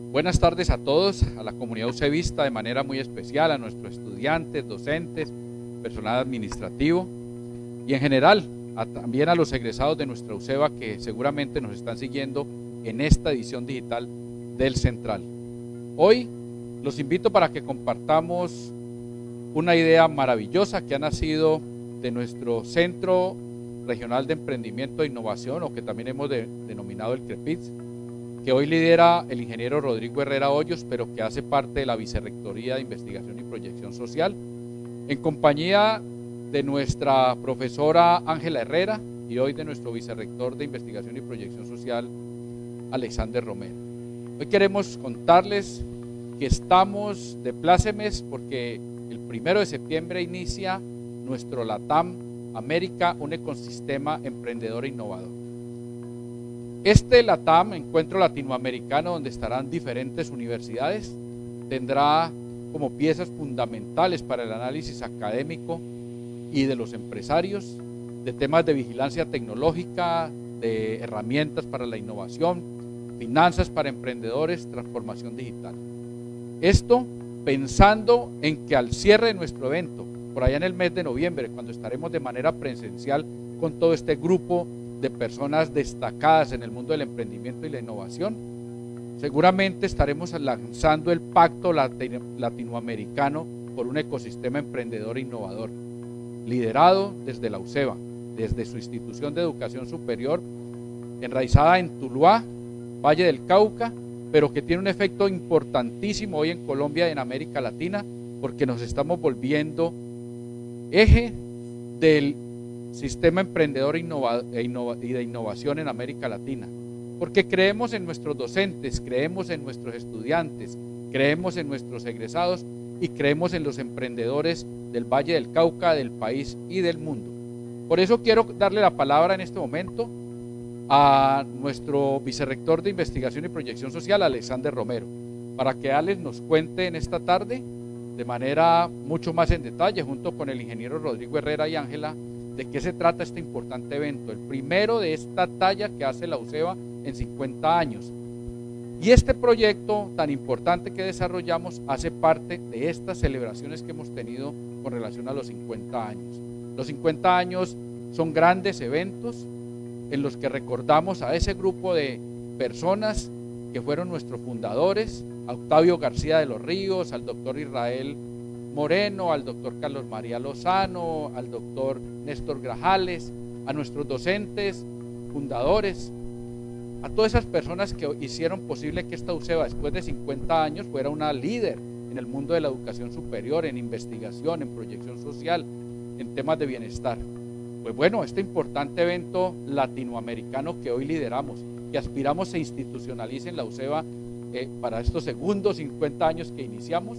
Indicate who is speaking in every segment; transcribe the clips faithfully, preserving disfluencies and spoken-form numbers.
Speaker 1: Buenas tardes a todos, a la comunidad ucevista de manera muy especial, a nuestros estudiantes, docentes, personal administrativo y en general a, también a los egresados de nuestra UCEBA que seguramente nos están siguiendo en esta edición digital del Central. Hoy los invito para que compartamos una idea maravillosa que ha nacido de nuestro Centro Regional de Emprendimiento e Innovación, o que también hemos de, denominado el CREPITS, que hoy lidera el ingeniero Rodrigo Herrera Hoyos, pero que hace parte de la Vicerrectoría de Investigación y Proyección Social, en compañía de nuestra profesora Ángela Herrera y hoy de nuestro Vicerrector de Investigación y Proyección Social, Alexander Romero. Hoy queremos contarles que estamos de plácemes porque el primero de septiembre inicia nuestro LATAM América, un ecosistema emprendedor e innovador. Este LATAM, Encuentro Latinoamericano, donde estarán diferentes universidades, tendrá como piezas fundamentales para el análisis académico y de los empresarios, de temas de vigilancia tecnológica, de herramientas para la innovación, finanzas para emprendedores, transformación digital. Esto pensando en que al cierre de nuestro evento, por allá en el mes de noviembre, cuando estaremos de manera presencial con todo este grupo de personas destacadas en el mundo del emprendimiento y la innovación, seguramente estaremos lanzando el Pacto Latinoamericano por un ecosistema emprendedor e innovador, liderado desde la UCEBA, desde su institución de educación superior, enraizada en Tuluá, Valle del Cauca, pero que tiene un efecto importantísimo hoy en Colombia y en América Latina, porque nos estamos volviendo eje del sistema emprendedor e innova, e innova, y de innovación en América Latina, porque creemos en nuestros docentes, creemos en nuestros estudiantes, creemos en nuestros egresados y creemos en los emprendedores del Valle del Cauca, del país y del mundo. Por eso quiero darle la palabra en este momento a nuestro vicerrector de Investigación y Proyección Social, Alexander Romero, para que Alex nos cuente en esta tarde de manera mucho más en detalle, junto con el ingeniero Rodrigo Herrera y Ángela, de qué se trata este importante evento, el primero de esta talla que hace la UCEBA en cincuenta años. Y este proyecto tan importante que desarrollamos hace parte de estas celebraciones que hemos tenido con relación a los cincuenta años. Los cincuenta años son grandes eventos en los que recordamos a ese grupo de personas que fueron nuestros fundadores, a Octavio García de los Ríos, al doctor Israel Moreno, al doctor Carlos María Lozano, al doctor Néstor Grajales, a nuestros docentes, fundadores, a todas esas personas que hicieron posible que esta UCEBA después de cincuenta años fuera una líder en el mundo de la educación superior, en investigación, en proyección social, en temas de bienestar. Pues bueno, este importante evento latinoamericano que hoy lideramos, que aspiramos se institucionalice en la UCEBA eh, para estos segundos cincuenta años que iniciamos,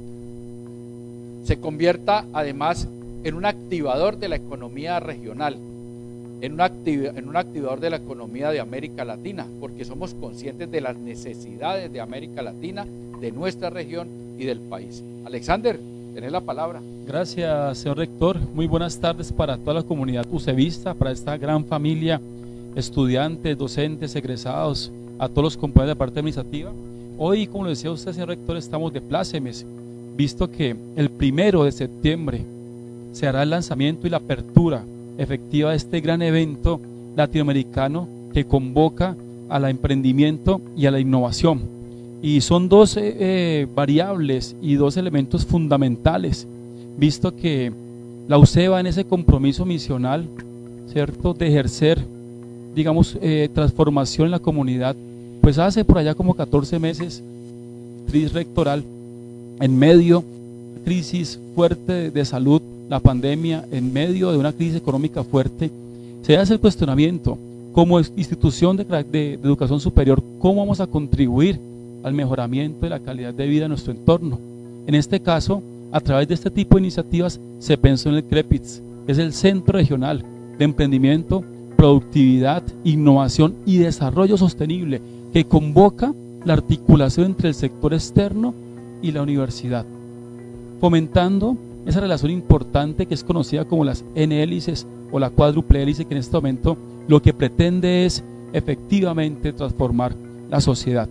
Speaker 1: se convierta además en un activador de la economía regional, en un, activ en un activador de la economía de América Latina, porque somos conscientes de las necesidades de América Latina, de nuestra región y del país. Alexander, tenés la palabra.
Speaker 2: Gracias, señor rector. Muy buenas tardes para toda la comunidad ucevista, para esta gran familia, estudiantes, docentes, egresados, a todos los compañeros de la parte administrativa. Hoy, como lo decía usted, señor rector, estamos de plácemes, visto que el primero de septiembre se hará el lanzamiento y la apertura efectiva de este gran evento latinoamericano que convoca al emprendimiento y a la innovación. Y son dos eh, eh, variables y dos elementos fundamentales, visto que la UCEBA en ese compromiso misional, ¿cierto?, de ejercer, digamos, eh, transformación en la comunidad, pues hace por allá como catorce meses, crisis rectoral, en medio de una crisis fuerte de salud, la pandemia, en medio de una crisis económica fuerte, se hace el cuestionamiento, como institución de, de, de educación superior, ¿cómo vamos a contribuir al mejoramiento de la calidad de vida de nuestro entorno? En este caso, a través de este tipo de iniciativas se pensó en el CREPITS, que es el Centro Regional de Emprendimiento, Productividad, Innovación y Desarrollo Sostenible, que convoca la articulación entre el sector externo y la universidad, fomentando esa relación importante que es conocida como las N-hélices o la cuádruple hélice, que en este momento lo que pretende es efectivamente transformar la sociedad.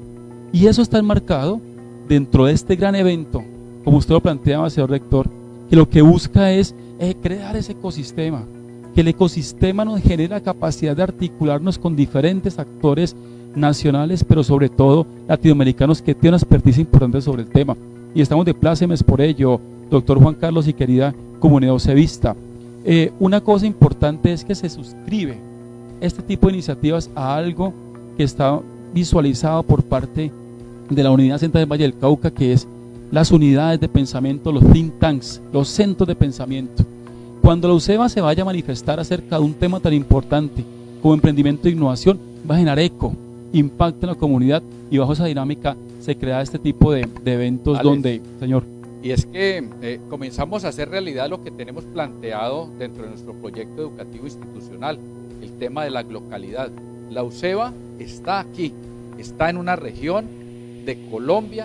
Speaker 2: Y eso está enmarcado dentro de este gran evento, como usted lo planteaba, señor rector, que lo que busca es eh, crear ese ecosistema, que el ecosistema nos genere la capacidad de articularnos con diferentes actores nacionales, pero sobre todo latinoamericanos que tienen una expertise importante sobre el tema. Y estamos de plácemes por ello, doctor Juan Carlos y querida comunidad usevista. Eh, una cosa importante es que se suscribe este tipo de iniciativas a algo que está visualizado por parte de la Unidad Central del Valle del Cauca, que es las unidades de pensamiento, los think tanks, los centros de pensamiento. Cuando la UCEBA se vaya a manifestar acerca de un tema tan importante como emprendimiento e innovación, va a generar eco, impacto en la comunidad, y bajo esa dinámica se crea este tipo de, de eventos. Alex, donde, señor.
Speaker 1: Y es que eh, comenzamos a hacer realidad lo que tenemos planteado dentro de nuestro proyecto educativo institucional, el tema de la localidad. La UCEBA está aquí, está en una región de Colombia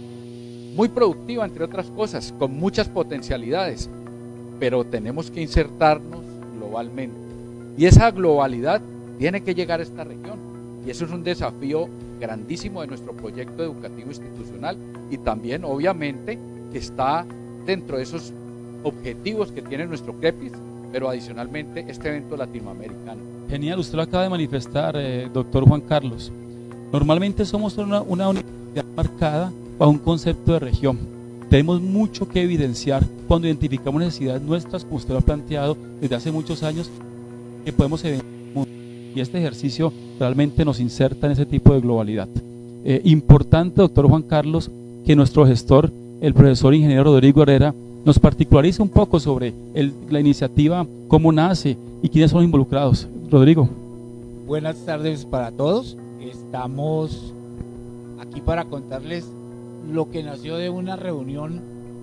Speaker 1: muy productiva, entre otras cosas, con muchas potencialidades, pero tenemos que insertarnos globalmente. Y esa globalidad tiene que llegar a esta región. Y eso es un desafío grandísimo de nuestro proyecto educativo institucional, y también, obviamente, que está dentro de esos objetivos que tiene nuestro CREPIS, pero adicionalmente este evento latinoamericano.
Speaker 2: Genial, usted lo acaba de manifestar, eh, doctor Juan Carlos. Normalmente somos una, una universidad marcada bajo un concepto de región. Tenemos mucho que evidenciar cuando identificamos necesidades nuestras, como usted lo ha planteado desde hace muchos años, que podemos evidenciar. Y este ejercicio realmente nos inserta en ese tipo de globalidad. Eh, importante, doctor Juan Carlos, que nuestro gestor, el profesor ingeniero Rodrigo Herrera, nos particularice un poco sobre el, la iniciativa, cómo nace y quiénes son los involucrados. Rodrigo.
Speaker 3: Buenas tardes para todos. Estamos aquí para contarles lo que nació de una reunión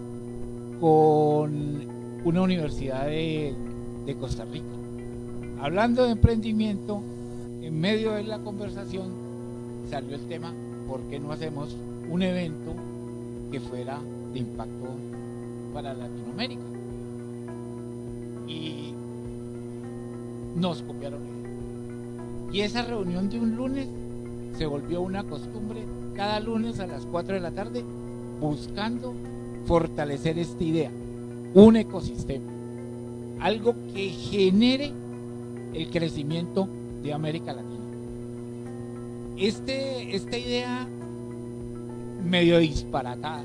Speaker 3: con una universidad de, de Costa Rica. Hablando de emprendimiento, en medio de la conversación salió el tema: ¿por qué no hacemos un evento que fuera de impacto para Latinoamérica? Y nos copiaron. Y esa reunión de un lunes se volvió una costumbre, cada lunes a las cuatro de la tarde, buscando fortalecer esta idea, un ecosistema, algo que genere el crecimiento de América Latina. Este, esta idea medio disparatada,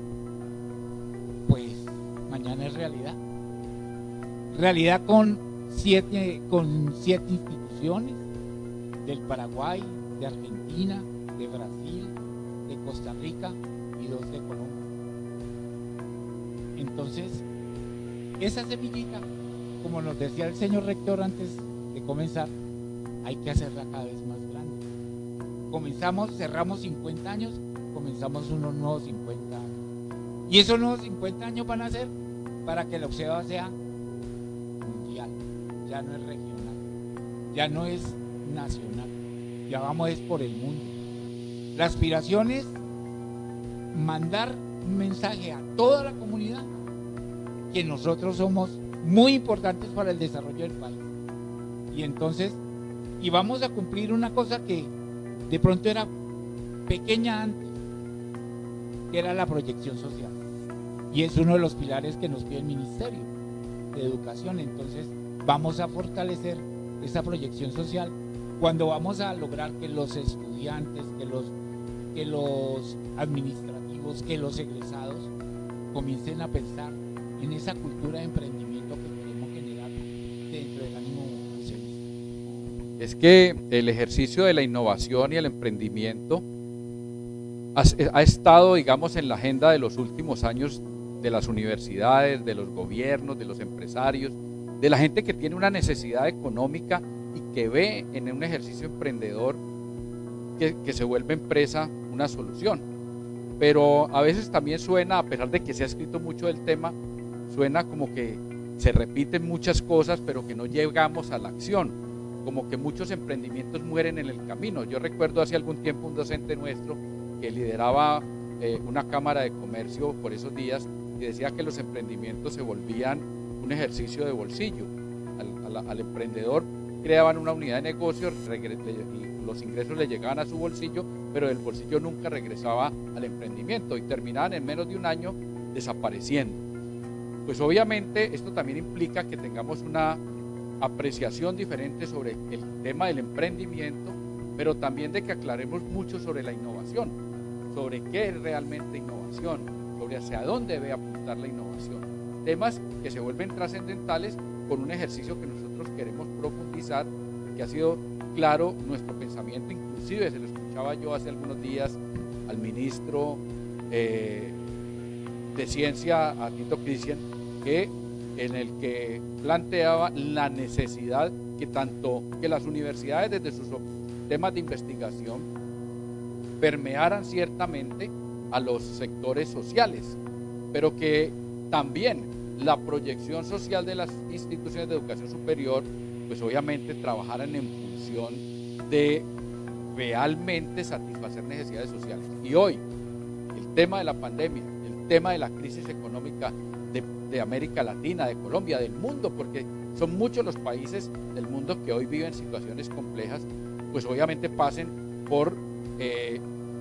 Speaker 3: pues mañana es realidad. Realidad con siete, con siete instituciones del Paraguay, de Argentina, de Brasil, de Costa Rica y dos de Colombia. Entonces, esa semillita, como nos decía el señor rector antes de comenzar, hay que hacerla cada vez más grande. Comenzamos, cerramos cincuenta años, comenzamos unos nuevos cincuenta años. Y esos nuevos cincuenta años van a ser para que la UCEBA sea mundial, ya no es regional, ya no es nacional, ya vamos es por el mundo. La aspiración es mandar un mensaje a toda la comunidad que nosotros somos muy importantes para el desarrollo del país. Y entonces, y vamos a cumplir una cosa que de pronto era pequeña antes, que era la proyección social. Y es uno de los pilares que nos pide el Ministerio de Educación. Entonces, vamos a fortalecer esa proyección social cuando vamos a lograr que los estudiantes, que los, que los administrativos, que los egresados comiencen a pensar en esa cultura de emprendimiento que queremos generar dentro del ánimo usevista.
Speaker 1: Es que el ejercicio de la innovación y el emprendimiento ha, ha estado, digamos, en la agenda de los últimos años de las universidades, de los gobiernos, de los empresarios, de la gente que tiene una necesidad económica y que ve en un ejercicio emprendedor que, que se vuelve empresa una solución. Pero a veces también suena, a pesar de que se ha escrito mucho del tema, suena como que se repiten muchas cosas, pero que no llegamos a la acción, como que muchos emprendimientos mueren en el camino. Yo recuerdo hace algún tiempo un docente nuestro que lideraba eh, una cámara de comercio por esos días y decía que los emprendimientos se volvían un ejercicio de bolsillo. Al, al, al emprendedor creaban una unidad de negocio, los ingresos le llegaban a su bolsillo, pero el bolsillo nunca regresaba al emprendimiento y terminaban en menos de un año desapareciendo. Pues obviamente esto también implica que tengamos una apreciación diferente sobre el tema del emprendimiento, pero también de que aclaremos mucho sobre la innovación, sobre qué es realmente innovación, sobre hacia dónde debe apuntar la innovación. Temas que se vuelven trascendentales con un ejercicio que nosotros queremos profundizar, que ha sido claro nuestro pensamiento, inclusive se lo escuchaba yo hace algunos días al ministro eh, de Ciencia, a Tito Cristian, que en el que planteaba la necesidad que tanto que las universidades desde sus temas de investigación permearan ciertamente a los sectores sociales, pero que también la proyección social de las instituciones de educación superior, pues obviamente trabajaran en función de realmente satisfacer necesidades sociales. Y hoy, el tema de la pandemia, el tema de la crisis económica de, de América Latina, de Colombia, del mundo, porque son muchos los países del mundo que hoy viven situaciones complejas, pues obviamente pasen por eh,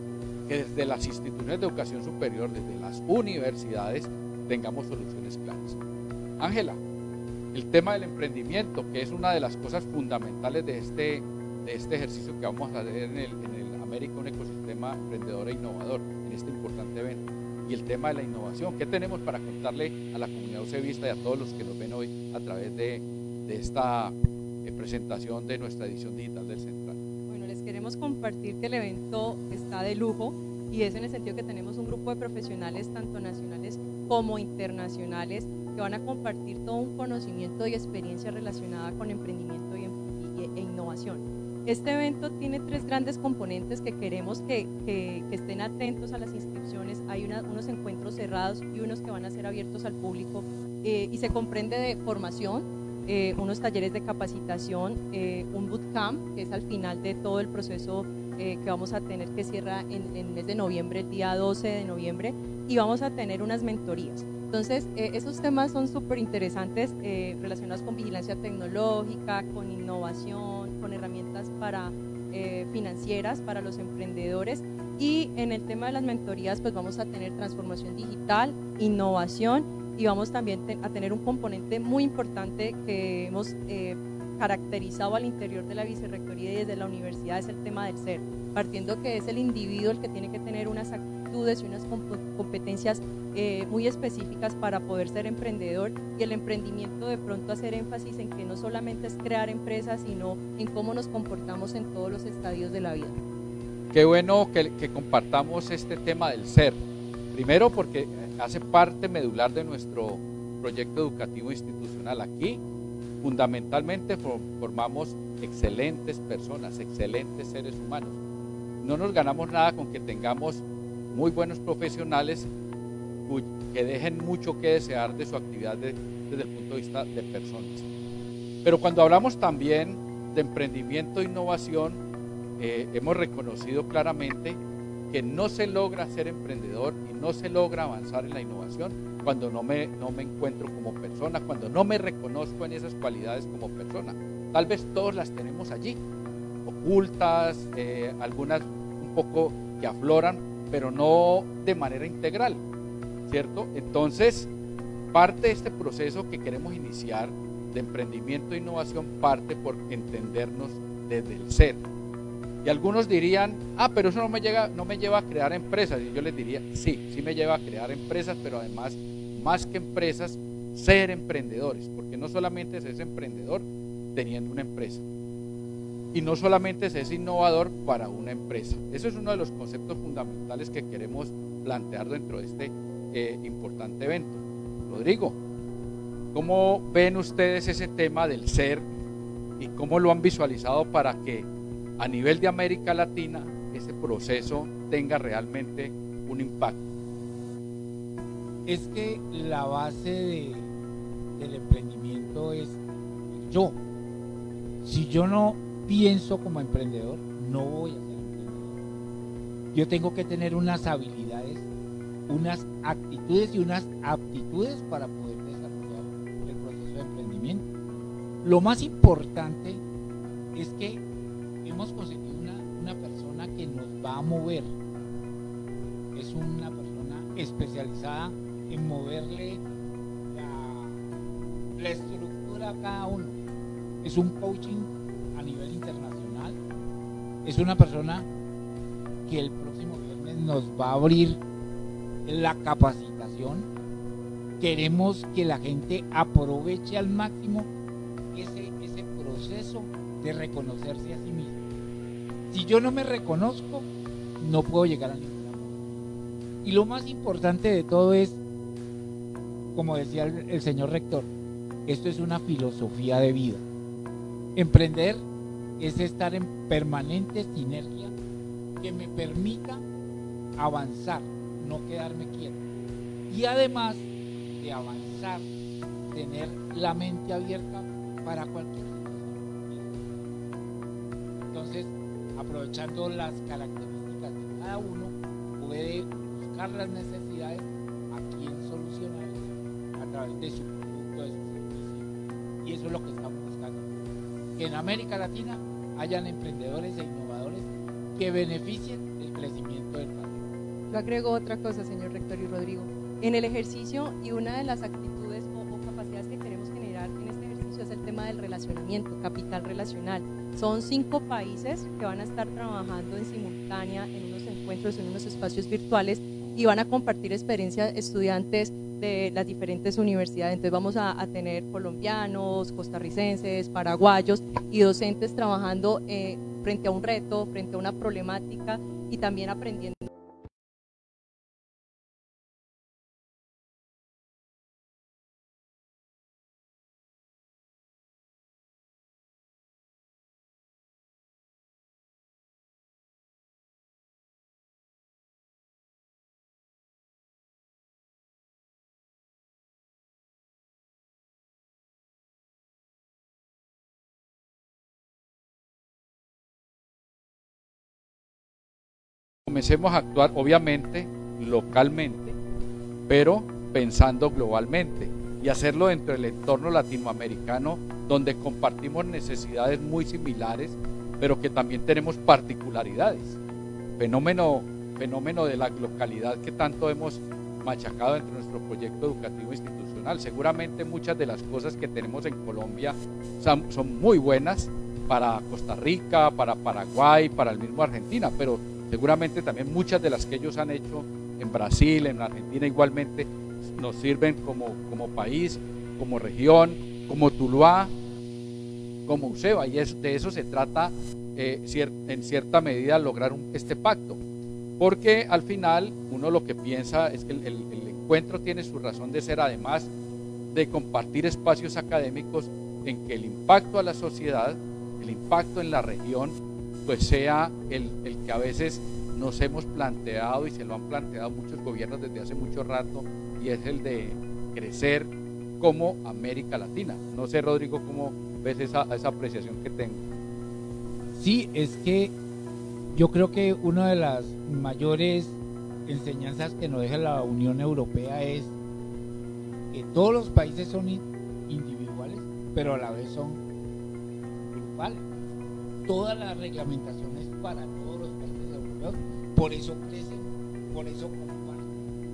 Speaker 1: que desde las instituciones de educación superior, desde las universidades, tengamos soluciones claras. Ángela, el tema del emprendimiento, que es una de las cosas fundamentales de este, de este ejercicio que vamos a hacer en el, en el América, un ecosistema emprendedor e innovador, en este importante evento. Y el tema de la innovación, ¿qué tenemos para contarle a la comunidad ucevista y a todos los que nos ven hoy a través de, de esta eh, presentación de nuestra edición digital del Central?
Speaker 4: Bueno, les queremos compartir que el evento está de lujo y es en el sentido que tenemos un grupo de profesionales tanto nacionales como internacionales que van a compartir todo un conocimiento y experiencia relacionada con emprendimiento y, y, e innovación. Este evento tiene tres grandes componentes que queremos que, que, que estén atentos a las inscripciones. Hay una, unos encuentros cerrados y unos que van a ser abiertos al público eh, y se comprende de formación, eh, unos talleres de capacitación, eh, un bootcamp que es al final de todo el proceso eh, que vamos a tener, que cierra en, en el mes de noviembre, el día doce de noviembre, y vamos a tener unas mentorías. Entonces, eh, esos temas son súper interesantes eh, relacionados con vigilancia tecnológica, con innovación, con herramientas para, eh, financieras para los emprendedores, y en el tema de las mentorías pues vamos a tener transformación digital, innovación, y vamos también te, a tener un componente muy importante que hemos eh, caracterizado al interior de la vicerrectoría y desde la universidad, es el tema del ser, partiendo que es el individuo el que tiene que tener unas actitudes y unas competencias eh, muy específicas para poder ser emprendedor, y el emprendimiento de pronto hacer énfasis en que no solamente es crear empresas, sino en cómo nos comportamos en todos los estadios de la vida.
Speaker 1: Qué bueno que, que compartamos este tema del ser, primero porque hace parte medular de nuestro proyecto educativo institucional. Aquí fundamentalmente formamos excelentes personas, excelentes seres humanos. No nos ganamos nada con que tengamos muy buenos profesionales que dejen mucho que desear de su actividad de, desde el punto de vista de personas. Pero cuando hablamos también de emprendimiento e innovación, eh, hemos reconocido claramente que no se logra ser emprendedor y no se logra avanzar en la innovación cuando no me, no me encuentro como persona, cuando no me reconozco en esas cualidades como persona. Tal vez todos las tenemos allí, ocultas, eh, algunas un poco que afloran, pero no de manera integral, ¿cierto? Entonces, parte de este proceso que queremos iniciar de emprendimiento e innovación parte por entendernos desde el ser. Y algunos dirían, ah, pero eso no me, llega, no me lleva a crear empresas. Y yo les diría, sí, sí me lleva a crear empresas, pero además, más que empresas, ser emprendedores, porque no solamente se es emprendedor teniendo una empresa, y no solamente se es innovador para una empresa. Eso es uno de los conceptos fundamentales que queremos plantear dentro de este eh, importante evento. Rodrigo, ¿cómo ven ustedes ese tema del ser y cómo lo han visualizado para que a nivel de América Latina ese proceso tenga realmente un impacto?
Speaker 3: Es que la base de, del emprendimiento es yo. Si yo no pienso como emprendedor, no voy a ser emprendedor. Yo tengo que tener unas habilidades, unas actitudes y unas aptitudes para poder desarrollar el proceso de emprendimiento. Lo más importante es que hemos conseguido una una persona que nos va a mover, es una persona especializada en moverle la, la estructura a cada uno. Es un coaching a nivel internacional, es una persona que el próximo viernes nos va a abrir la capacitación. Queremos que la gente aproveche al máximo ese, ese proceso de reconocerse a sí mismo. Si yo no me reconozco, no puedo llegar a ningún lado. Y lo más importante de todo es, como decía el, el señor rector, esto es una filosofía de vida. Emprender es estar en permanente sinergia que me permita avanzar, no quedarme quieto. Y además de avanzar, tener la mente abierta para cualquier situación. Entonces, aprovechando las características de cada uno, puede buscar las necesidades a quien solucionar a través de su producto, de su servicio. Y eso es lo que estamos buscando. Que en América Latina hayan emprendedores e innovadores que beneficien el crecimiento del país.
Speaker 4: Yo agrego otra cosa, señor rector y Rodrigo. En el ejercicio, y una de las actitudes o, o capacidades que queremos generar en este ejercicio es el tema del relacionamiento, capital relacional. Son cinco países que van a estar trabajando en simultánea en unos encuentros, en unos espacios virtuales, y van a compartir experiencias estudiantes de las diferentes universidades. Entonces vamos a, a tener colombianos, costarricenses, paraguayos y docentes trabajando eh, frente a un reto, frente a una problemática y también aprendiendo.
Speaker 1: Comencemos a actuar obviamente localmente, pero pensando globalmente y hacerlo dentro del entorno latinoamericano donde compartimos necesidades muy similares, pero que también tenemos particularidades. Fenómeno, fenómeno de la localidad que tanto hemos machacado entre nuestro proyecto educativo institucional. Seguramente muchas de las cosas que tenemos en Colombia son, son muy buenas para Costa Rica, para Paraguay, para el mismo Argentina, pero seguramente también muchas de las que ellos han hecho en Brasil, en Argentina igualmente, nos sirven como, como país, como región, como Tuluá, como UCEBA, y es, de eso se trata eh, cier, en cierta medida lograr un, este pacto, porque al final uno lo que piensa es que el, el, el encuentro tiene su razón de ser, además de compartir espacios académicos en que el impacto a la sociedad, el impacto en la región, pues sea el, el que a veces nos hemos planteado y se lo han planteado muchos gobiernos desde hace mucho rato, y es el de crecer como América Latina. No sé, Rodrigo, cómo ves esa, esa apreciación que tengo.
Speaker 3: Sí, es que yo creo que una de las mayores enseñanzas que nos deja la Unión Europea es que todos los países son individuales, pero a la vez son grupales. Todas las reglamentaciones para todos los países europeos, por eso crecen, por eso comparten.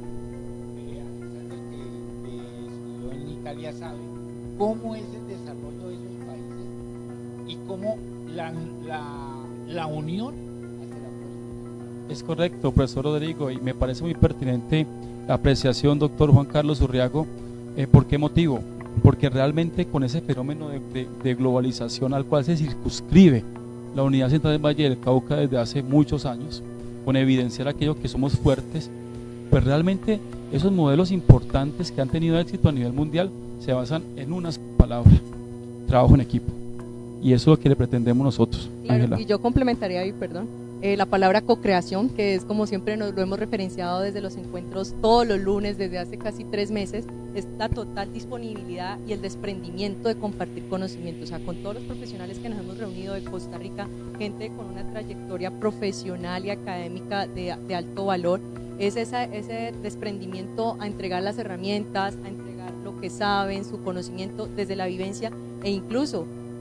Speaker 3: Eh, Alexander, que, que estudió en Italia, sabe cómo es el desarrollo de esos países y cómo la, la, la unión hace la fuerza.
Speaker 2: Es correcto, profesor Rodrigo, y me parece muy pertinente la apreciación, doctor Juan Carlos Urriago. Eh, ¿Por qué motivo? Porque realmente con ese fenómeno de, de, de globalización al cual se circunscribe la Unidad Central del Valle del Cauca desde hace muchos años, con evidenciar aquello que somos fuertes, pues realmente esos modelos importantes que han tenido éxito a nivel mundial se basan en unas palabras: trabajo en equipo. Y eso es lo que le pretendemos nosotros.
Speaker 4: Claro,
Speaker 2: Ángela.
Speaker 4: y yo complementaría ahí, perdón, eh, la palabra co-creación, que es como siempre nos lo hemos referenciado desde los encuentros todos los lunes desde hace casi tres meses, es la total disponibilidad y el desprendimiento de compartir conocimientos. O sea, con todos los profesionales que nos hemos reunido de Costa Rica, gente con una trayectoria profesional y académica de, de alto valor, es esa, ese desprendimiento a entregar las herramientas, a entregar lo que saben, su conocimiento desde la vivencia, e incluso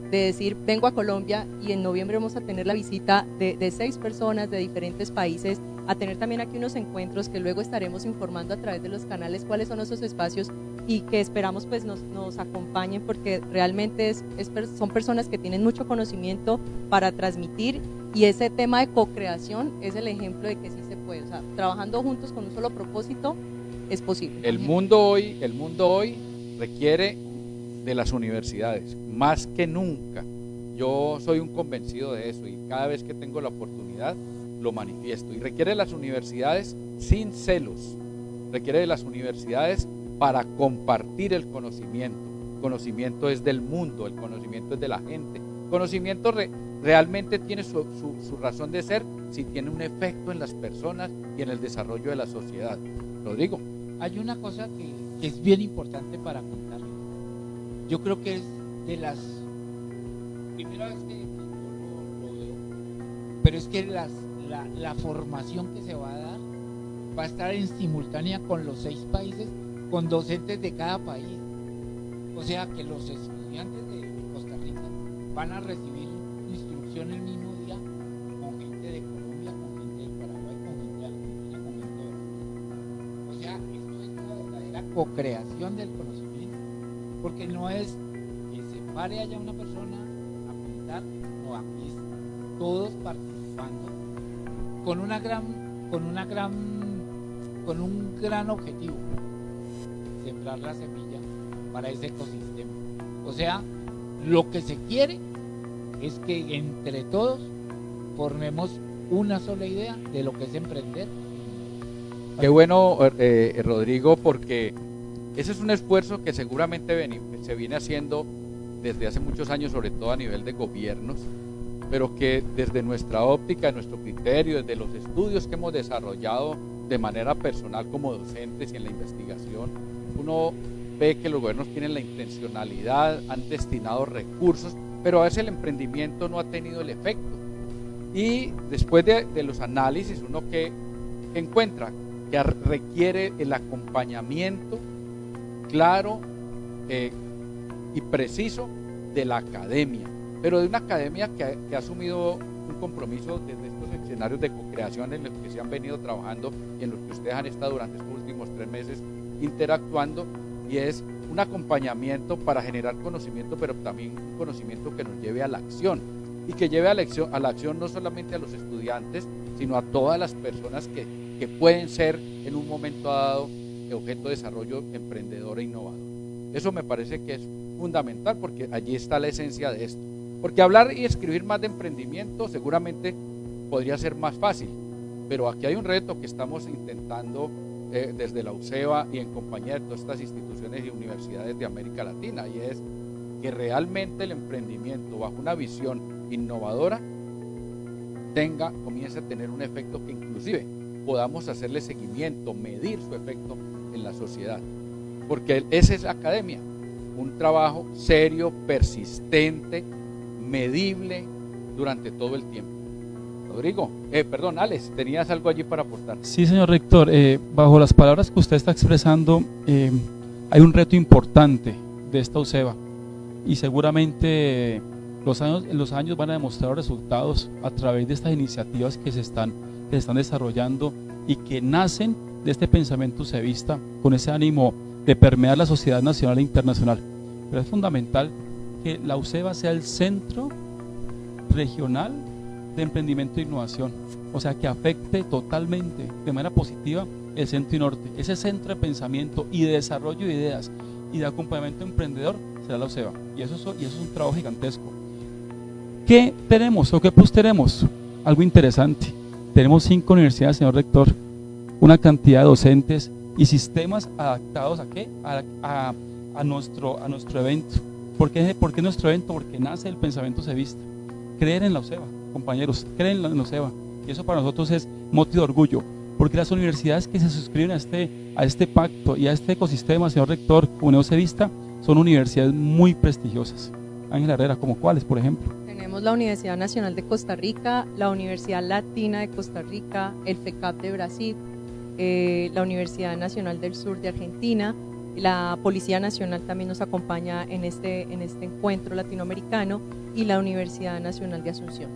Speaker 4: de decir, vengo a Colombia y en noviembre vamos a tener la visita de, de seis personas de diferentes países, a tener también aquí unos encuentros que luego estaremos informando a través de los canales cuáles son esos espacios y que esperamos pues nos, nos acompañen, porque realmente es, es, son personas que tienen mucho conocimiento para transmitir, y ese tema de co-creación es el ejemplo de que sí se puede, o sea, trabajando juntos con un solo propósito es posible.
Speaker 1: El mundo hoy, el mundo hoy requiere de las universidades, más que nunca. Yo soy un convencido de eso y cada vez que tengo la oportunidad lo manifiesto. Y requiere de las universidades sin celos, requiere de las universidades para compartir el conocimiento. El conocimiento es del mundo, el conocimiento es de la gente. El conocimiento re, realmente tiene su, su, su razón de ser si tiene un efecto en las personas y en el desarrollo de la sociedad. Rodrigo.
Speaker 3: Hay una cosa que, que es bien importante para contar. Yo creo que es de las primera vez que lo, lo veo, pero es que las, la, la formación que se va a dar va a estar en simultánea con los seis países, con docentes de cada país. O sea que los estudiantes de Costa Rica van a recibir instrucción el mismo día con gente de Colombia, con gente de Paraguay, con gente de Argentina, con gente de Brasil. O sea, esto es una verdadera co-creación del conocimiento. Porque no es que se pare allá una persona a apuntar, no, aquí es todos participando con una gran, con una gran, con un gran objetivo, sembrar la semilla para ese ecosistema. O sea, lo que se quiere es que entre todos formemos una sola idea de lo que es emprender.
Speaker 1: Qué bueno, eh, Rodrigo, porque ese es un esfuerzo que seguramente se viene haciendo desde hace muchos años, sobre todo a nivel de gobiernos, pero que desde nuestra óptica, nuestro criterio, desde los estudios que hemos desarrollado de manera personal como docentes y en la investigación, uno ve que los gobiernos tienen la intencionalidad, han destinado recursos, pero a veces el emprendimiento no ha tenido el efecto. Y después de, de los análisis, uno que, que encuentra que requiere el acompañamiento claro eh, y preciso de la academia, pero de una academia que ha, que ha asumido un compromiso desde estos escenarios de co-creación en los que se han venido trabajando y en los que ustedes han estado durante estos últimos tres meses interactuando, y es un acompañamiento para generar conocimiento, pero también un conocimiento que nos lleve a la acción, y que lleve a la acción, a la acción no solamente a los estudiantes, sino a todas las personas que, que pueden ser en un momento dado objeto de desarrollo emprendedor e innovador. Eso me parece que es fundamental, porque allí está la esencia de esto. Porque hablar y escribir más de emprendimiento seguramente podría ser más fácil, pero aquí hay un reto que estamos intentando eh, desde la UCEBA y en compañía de todas estas instituciones y universidades de América Latina, y es que realmente el emprendimiento bajo una visión innovadora tenga, comience a tener un efecto que inclusive podamos hacerle seguimiento, medir su efecto en la sociedad, porque esa es la academia, un trabajo serio, persistente, medible durante todo el tiempo. Rodrigo, eh, perdón, Alex, ¿tenías algo allí para aportar?
Speaker 2: Sí, señor rector, eh, bajo las palabras que usted está expresando, eh, hay un reto importante de esta UCEBA, y seguramente los años, los años van a demostrar resultados a través de estas iniciativas que se están, que se están desarrollando y que nacen de este pensamiento ucebista con ese ánimo de permear la sociedad nacional e internacional. Pero es fundamental que la UCEBA sea el centro regional de emprendimiento e innovación, o sea, que afecte totalmente de manera positiva el centro y norte. Ese centro de pensamiento y de desarrollo de ideas y de acompañamiento emprendedor será la UCEBA, y eso, y eso es un trabajo gigantesco. ¿Qué tenemos o qué plus tenemos? Algo interesante. Tenemos cinco universidades, señor rector, una cantidad de docentes y sistemas adaptados ¿a qué? A, a, a, nuestro, a nuestro evento. ¿Por qué, ¿Por qué nuestro evento? Porque nace el pensamiento ucebista. Creer en la UCEBA, compañeros, creer en la UCEBA. Y eso para nosotros es motivo de orgullo, porque las universidades que se suscriben a este, a este pacto y a este ecosistema, señor rector, Comunidad Ucebista, son universidades muy prestigiosas. Ángel Herrera, ¿como cuáles, por ejemplo?
Speaker 4: Tenemos la Universidad Nacional de Costa Rica, la Universidad Latina de Costa Rica, el FECAP de Brasil, eh, la Universidad Nacional del Sur de Argentina, La Policía Nacional también nos acompaña en este, en este encuentro latinoamericano y la Universidad Nacional de Asunción.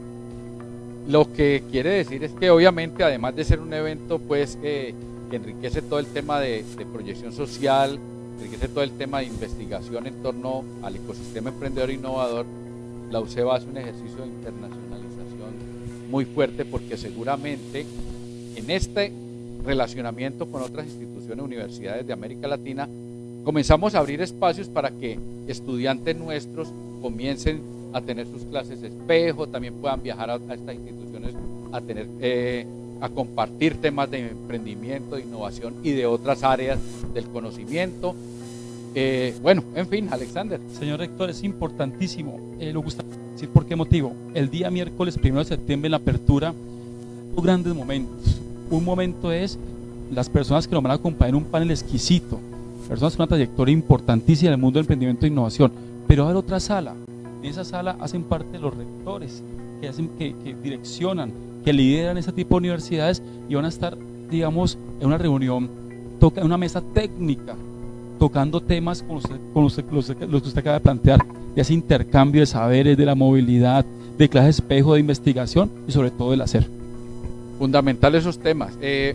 Speaker 1: Lo que quiere decir es que obviamente, además de ser un evento pues eh, que enriquece todo el tema de, de proyección social, enriquece todo el tema de investigación en torno al ecosistema emprendedor e innovador, la UCEBA hace un ejercicio de internacionalización muy fuerte, porque seguramente en este relacionamiento con otras instituciones, universidades de América Latina, comenzamos a abrir espacios para que estudiantes nuestros comiencen a tener sus clases espejo, también puedan viajar a, a estas instituciones a tener eh, a compartir temas de emprendimiento, de innovación y de otras áreas del conocimiento. Eh, bueno, en fin, Alexander.
Speaker 2: Señor rector, es importantísimo, eh, lo gusta decir por qué motivo. El día miércoles primero de septiembre, en la apertura, dos grandes momentos. Un momento es las personas que nos van a acompañar en un panel exquisito, personas con una trayectoria importantísima en el mundo del emprendimiento e innovación, pero va a haber otra sala. En esa sala hacen parte los rectores, que, hacen, que, que direccionan, que lideran ese tipo de universidades, y van a estar, digamos, en una reunión, toca, en una mesa técnica, tocando temas con, usted, con usted, los, los que usted acaba de plantear, de ese intercambio de saberes, de la movilidad, de clases espejo, de investigación y sobre todo del hacer.
Speaker 1: Fundamental esos temas. Eh,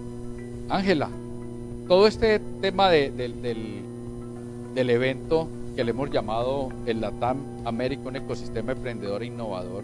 Speaker 1: Ángela, todo este tema de, de, del, del evento que le hemos llamado el LATAM América, un ecosistema emprendedor e innovador,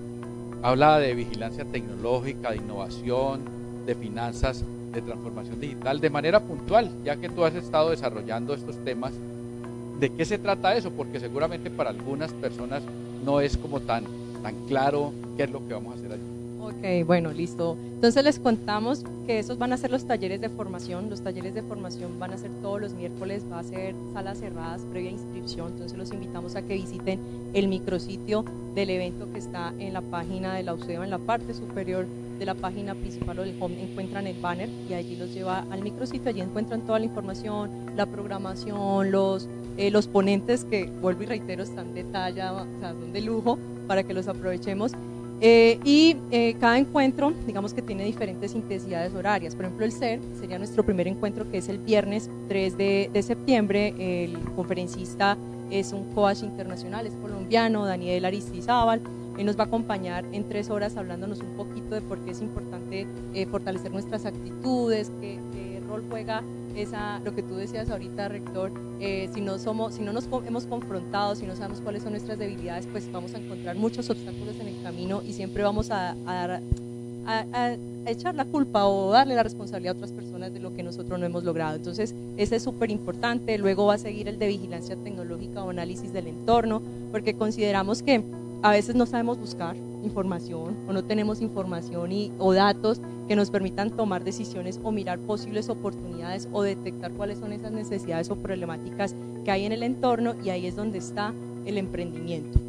Speaker 1: habla de vigilancia tecnológica, de innovación, de finanzas, de transformación digital, de manera puntual, ya que tú has estado desarrollando estos temas. ¿De qué se trata eso? Porque seguramente para algunas personas no es como tan, tan claro qué es lo que vamos a hacer allí.
Speaker 4: Ok, bueno, listo. Entonces les contamos que esos van a ser los talleres de formación. Los talleres de formación van a ser todos los miércoles, va a ser salas cerradas previa inscripción. Entonces los invitamos a que visiten el micrositio del evento que está en la página de la UCEBA, en la parte superior de la página principal o del home encuentran el banner y allí los lleva al micrositio. Allí encuentran toda la información, la programación, los, eh, los ponentes que, vuelvo y reitero, están de talla, o sea, son de lujo para que los aprovechemos. Eh, y eh, cada encuentro, digamos que tiene diferentes intensidades horarias. Por ejemplo, el C E R sería nuestro primer encuentro, que es el viernes tres de, de septiembre. El conferencista es un coach internacional, es colombiano, Daniel Aristizábal. Él nos va a acompañar en tres horas hablándonos un poquito de por qué es importante eh, fortalecer nuestras actitudes, qué, qué rol juega esa, lo que tú decías ahorita, rector, eh, si no somos, si no nos hemos confrontado, si no sabemos cuáles son nuestras debilidades, pues vamos a encontrar muchos obstáculos en el camino y siempre vamos a, a, dar, a, a echar la culpa o darle la responsabilidad a otras personas de lo que nosotros no hemos logrado. Entonces, ese es súper importante. Luego va a seguir el de vigilancia tecnológica o análisis del entorno, porque consideramos que a veces no sabemos buscar información o no tenemos información y, o datos que nos permitan tomar decisiones o mirar posibles oportunidades o detectar cuáles son esas necesidades o problemáticas que hay en el entorno, y ahí es donde está el emprendimiento.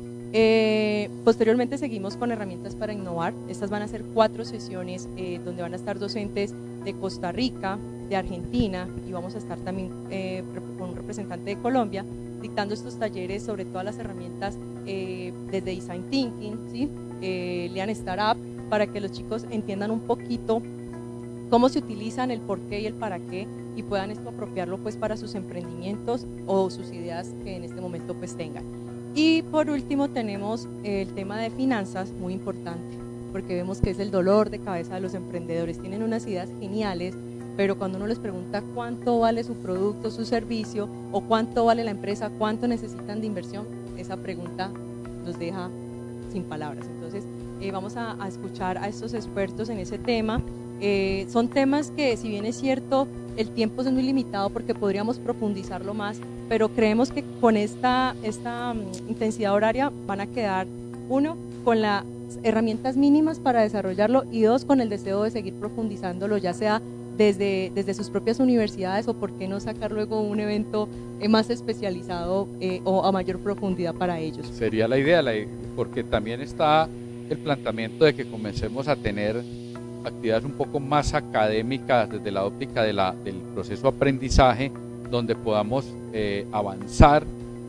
Speaker 4: Eh, posteriormente seguimos con herramientas para innovar. Estas van a ser cuatro sesiones eh, donde van a estar docentes de Costa Rica, de Argentina, y vamos a estar también eh, con un representante de Colombia dictando estos talleres sobre todas las herramientas eh, desde Design Thinking, ¿sí? eh, Lean Startup, para que los chicos entiendan un poquito cómo se utilizan, el por qué y el para qué, y puedan esto apropiarlo pues para sus emprendimientos o sus ideas que en este momento pues tengan. Y por último tenemos el tema de finanzas, muy importante, porque vemos que es el dolor de cabeza de los emprendedores. Tienen unas ideas geniales, pero cuando uno les pregunta cuánto vale su producto, su servicio, o cuánto vale la empresa, cuánto necesitan de inversión, esa pregunta los deja sin palabras. Entonces eh, vamos a, a escuchar a estos expertos en ese tema. Eh, son temas que, si bien es cierto, el tiempo es muy limitado porque podríamos profundizarlo más, pero creemos que con esta, esta um, intensidad horaria van a quedar, uno, con las herramientas mínimas para desarrollarlo, y dos, con el deseo de seguir profundizándolo, ya sea Desde, desde sus propias universidades, o por qué no sacar luego un evento eh, más especializado eh, o a mayor profundidad para ellos.
Speaker 1: Sería la idea, la, porque también está el planteamiento de que comencemos a tener actividades un poco más académicas desde la óptica de la, del proceso de aprendizaje, donde podamos eh, avanzar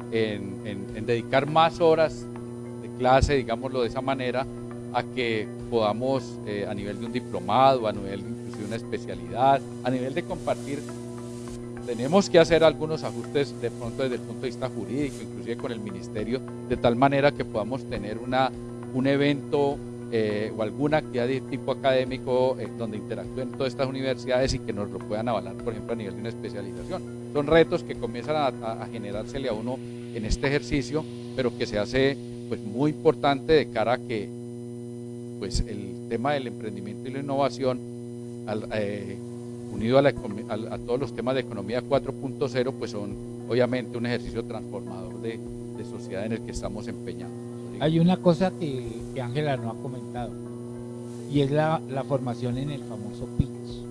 Speaker 1: en, en, en dedicar más horas de clase, digámoslo de esa manera, a que podamos eh, a nivel de un diplomado, a nivel de una especialidad, a nivel de compartir tenemos que hacer algunos ajustes de pronto desde el punto de vista jurídico, inclusive con el ministerio, de tal manera que podamos tener una, un evento eh, o alguna actividad de tipo académico eh, donde interactúen todas estas universidades y que nos lo puedan avalar, por ejemplo, a nivel de una especialización. Son retos que comienzan a, a, a generársele a uno en este ejercicio, pero que se hace pues muy importante de cara a que pues el tema del emprendimiento y la innovación al, eh, unido a, la, a, a todos los temas de economía cuatro punto cero pues son obviamente un ejercicio transformador de, de sociedad en el que estamos empeñados.
Speaker 3: Hay una cosa que, que Ángela no ha comentado y es la, la formación en el famoso pitch.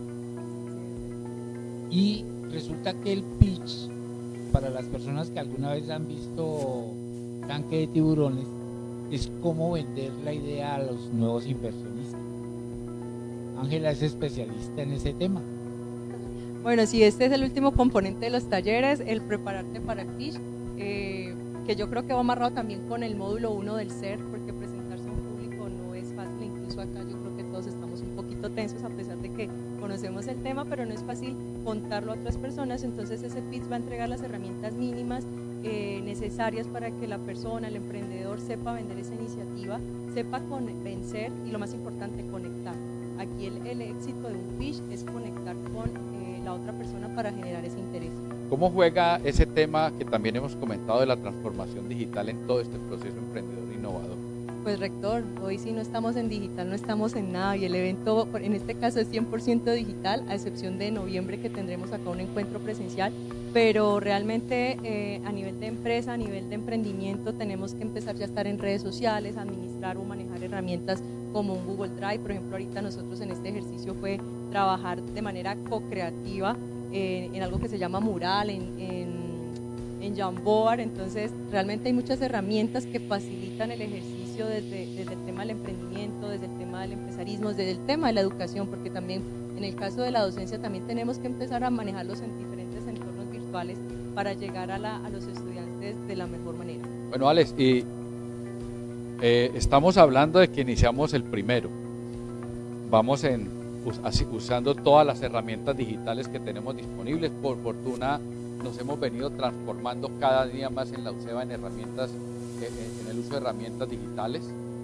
Speaker 3: Y resulta que el pitch, para las personas que alguna vez han visto Tanque de Tiburones, es cómo vender la idea a los nuevos inversionistas. Ángela es especialista en ese tema.
Speaker 4: Bueno, sí, este es el último componente de los talleres, el prepararte para el pitch, eh, que yo creo que va amarrado también con el módulo uno del C E R, porque presentarse a un público no es fácil, incluso acá yo creo que todos estamos un poquito tensos a pesar de que conocemos el tema, pero no es fácil contarlo a otras personas, entonces ese pitch va a entregar las herramientas mínimas eh, necesarias para que la persona, el emprendedor, sepa vender esa iniciativa, sepa convencer y lo más importante, conectar. Aquí el, el éxito de un pitch es conectar con eh, la otra persona para generar ese interés.
Speaker 1: ¿Cómo juega ese tema que también hemos comentado de la transformación digital en todo este proceso emprendedor e innovador?
Speaker 4: Pues rector, hoy sí no estamos en digital, no estamos en nada y el evento en este caso es cien por ciento digital, a excepción de noviembre que tendremos acá un encuentro presencial, pero realmente eh, a nivel de empresa, a nivel de emprendimiento tenemos que empezar ya a estar en redes sociales, administrar o manejar herramientas como un Google Drive. Por ejemplo, ahorita nosotros en este ejercicio fue trabajar de manera co-creativa eh, en algo que se llama Mural, en, en, en Jamboard. Entonces realmente hay muchas herramientas que facilitan el ejercicio desde, desde el tema del emprendimiento, desde el tema del empresarismo, desde el tema de la educación, porque también en el caso de la docencia también tenemos que empezar a manejarlos en diferentes entornos virtuales para llegar a, la, a los estudiantes de la mejor manera.
Speaker 1: Bueno, Alex, y eh, estamos hablando de que iniciamos el primero, vamos en, us, usando todas las herramientas digitales que tenemos disponibles. Por fortuna nos hemos venido transformando cada día más en la UCEBA en herramientas, en el uso de herramientas digitales.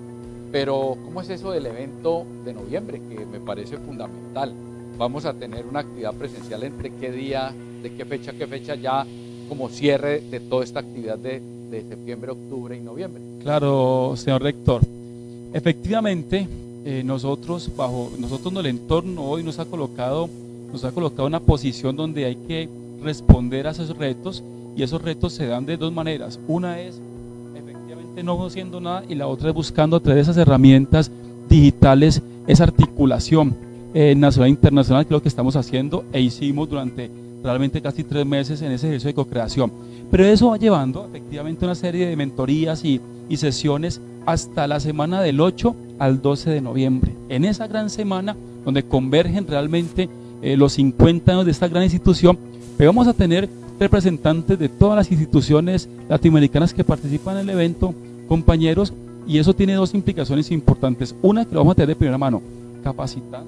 Speaker 1: Pero ¿cómo es eso del evento de noviembre? Que me parece fundamental. Vamos a tener una actividad presencial entre qué día, de qué fecha, qué fecha ya como cierre de toda esta actividad de, de septiembre, octubre y noviembre.
Speaker 2: Claro, señor rector. Efectivamente, eh, nosotros bajo nosotros en el entorno hoy nos ha colocado nos ha colocado una posición donde hay que responder a esos retos, y esos retos se dan de dos maneras. Una es efectivamente no haciendo nada, y la otra es buscando a través de esas herramientas digitales esa articulación eh, nacional e internacional, que es lo que estamos haciendo e hicimos durante realmente casi tres meses en ese ejercicio de co-creación. Pero eso va llevando efectivamente una serie de mentorías y, y sesiones hasta la semana del ocho al doce de noviembre. En esa gran semana donde convergen realmente eh, los cincuenta años de esta gran institución, pero vamos a tener representantes de todas las instituciones latinoamericanas que participan en el evento, compañeros, y eso tiene dos implicaciones importantes. Una, que lo vamos a tener de primera mano, capacitando,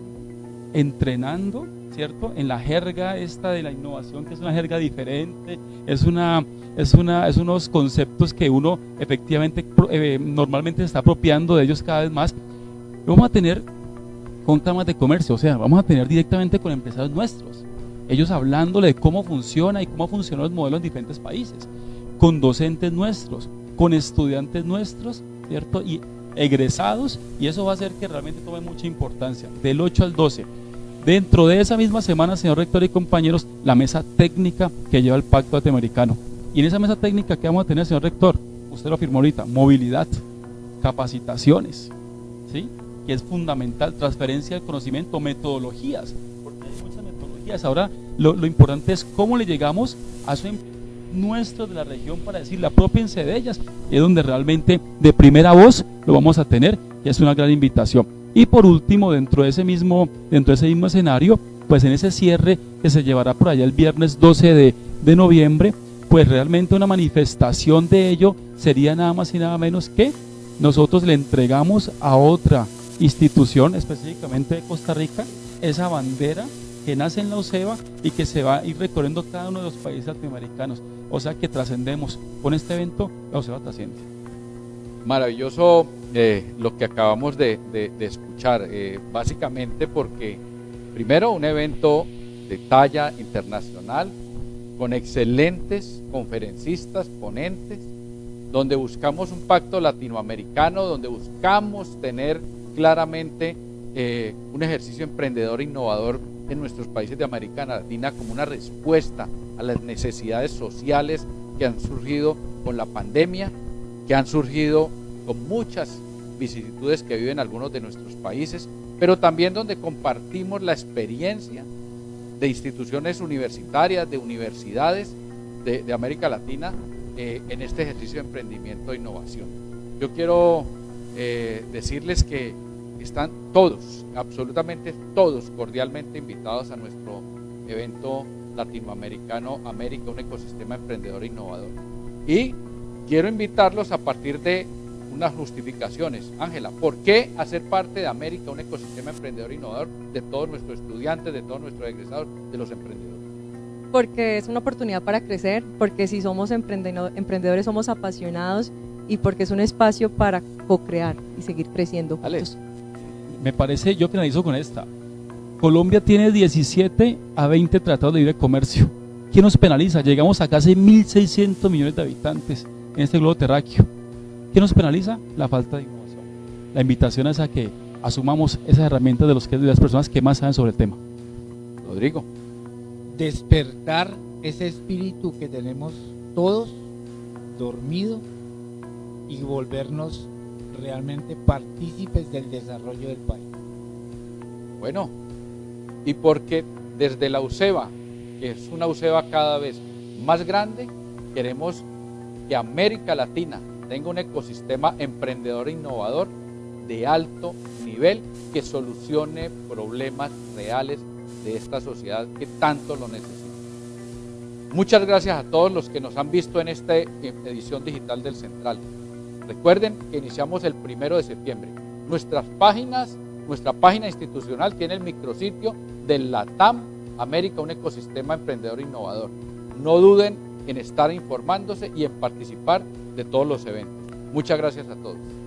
Speaker 2: entrenando, ¿cierto? En la jerga esta de la innovación, que es una jerga diferente, es una, es una, es unos conceptos que uno efectivamente eh, normalmente se está apropiando de ellos cada vez más. Lo vamos a tener con cámaras de comercio, o sea, vamos a tener directamente con empresarios nuestros, ellos hablándole de cómo funciona y cómo funcionan los modelos en diferentes países, con docentes nuestros, con estudiantes nuestros, ¿cierto? Y egresados, y eso va a hacer que realmente tome mucha importancia. Del ocho al doce, dentro de esa misma semana, señor rector y compañeros, la mesa técnica que lleva el Pacto Latinoamericano. Y en esa mesa técnica que vamos a tener, señor rector, usted lo firmó ahorita, movilidad, capacitaciones, ¿sí? Que es fundamental, transferencia del conocimiento, metodologías, porque hay muchas metodologías. Ahora lo, lo importante es cómo le llegamos a esos nuestros de la región para decirle, apropiense de ellas, y es donde realmente de primera voz lo vamos a tener, y es una gran invitación. Y por último, dentro de ese mismo, dentro de ese mismo escenario, pues en ese cierre que se llevará por allá el viernes doce de noviembre, pues realmente una manifestación de ello sería nada más y nada menos que nosotros le entregamos a otra institución, específicamente de Costa Rica, esa bandera que nace en la UCEBA y que se va a ir recorriendo cada uno de los países latinoamericanos. O sea que trascendemos. Con este evento, la UCEBA trasciende.
Speaker 1: Maravilloso eh, lo que acabamos de, de, de escuchar, eh, básicamente porque primero un evento de talla internacional, con excelentes conferencistas, ponentes, donde buscamos un pacto latinoamericano, donde buscamos tener claramente eh, un ejercicio emprendedor innovador en nuestros países de América Latina como una respuesta a las necesidades sociales que han surgido con la pandemia, que han surgido con muchas vicisitudes que viven algunos de nuestros países, pero también donde compartimos la experiencia de instituciones universitarias, de universidades de, de América Latina eh, en este ejercicio de emprendimiento e innovación. Yo quiero eh, decirles que están todos, absolutamente todos, cordialmente invitados a nuestro evento latinoamericano América, un ecosistema emprendedor e innovador. Y quiero invitarlos a partir de unas justificaciones. Ángela, ¿por qué hacer parte de América, un ecosistema emprendedor e innovador, de todos nuestros estudiantes, de todos nuestros egresados, de los emprendedores?
Speaker 4: Porque es una oportunidad para crecer, porque si somos emprendedores somos apasionados y porque es un espacio para co-crear y seguir creciendo juntos.
Speaker 2: Me parece, yo finalizo con esta. Colombia tiene diecisiete a veinte tratados de libre comercio. ¿Quién nos penaliza? Llegamos a casi mil seiscientos millones de habitantes en este globo terráqueo. ¿Qué nos penaliza? La falta de innovación. La invitación es a que asumamos esas herramientas de, los que, de las personas que más saben sobre el tema.
Speaker 1: Rodrigo.
Speaker 3: Despertar ese espíritu que tenemos todos dormido y volvernos realmente partícipes del desarrollo del país.
Speaker 1: Bueno, y porque desde la UCEBA, que es una UCEBA cada vez más grande, queremos que América Latina tenga un ecosistema emprendedor e innovador de alto nivel que solucione problemas reales de esta sociedad que tanto lo necesita. Muchas gracias a todos los que nos han visto en esta edición digital del Central. Recuerden que iniciamos el primero de septiembre. Nuestras páginas, nuestra página institucional tiene el micrositio del LATAM América, un ecosistema emprendedor e innovador. No duden en estar informándose y en participar de todos los eventos. Muchas gracias a todos.